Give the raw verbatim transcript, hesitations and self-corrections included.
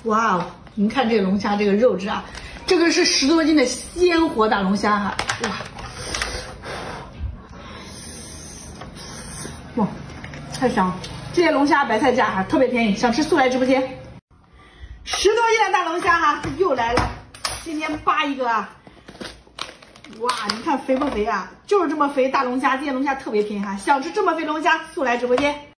哇哦，你们看这个龙虾这个肉质啊，这个是十多斤的鲜活大龙虾哈，哇，哇，太香了！这些龙虾白菜价哈特别便宜，想吃速来直播间。十多斤的大龙虾哈又来了，今天扒一个啊！哇，你看肥不肥啊？就是这么肥大龙虾，今天龙虾特别便宜哈，想吃这么肥龙虾，速来直播间。